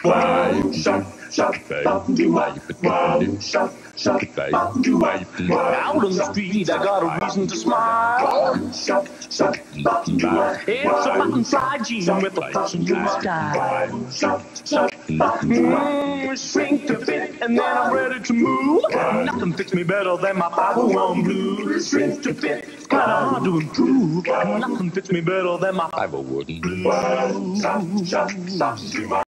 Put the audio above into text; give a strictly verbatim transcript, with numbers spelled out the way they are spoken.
Five, shot, shot, five, do I, five, shot, shot, five, do I, out on the street, I got a reason to smile. Shot, shot, five, do I, it's a button fly jean with a thousand new style. Shot, shot, five, do I, shrink to fit, and then I'm ready to move. Nothing fits me better than my five oh one blues. Shrink to fit, it's kinda hard to improve. Nothing fits me better than my five oh one blues.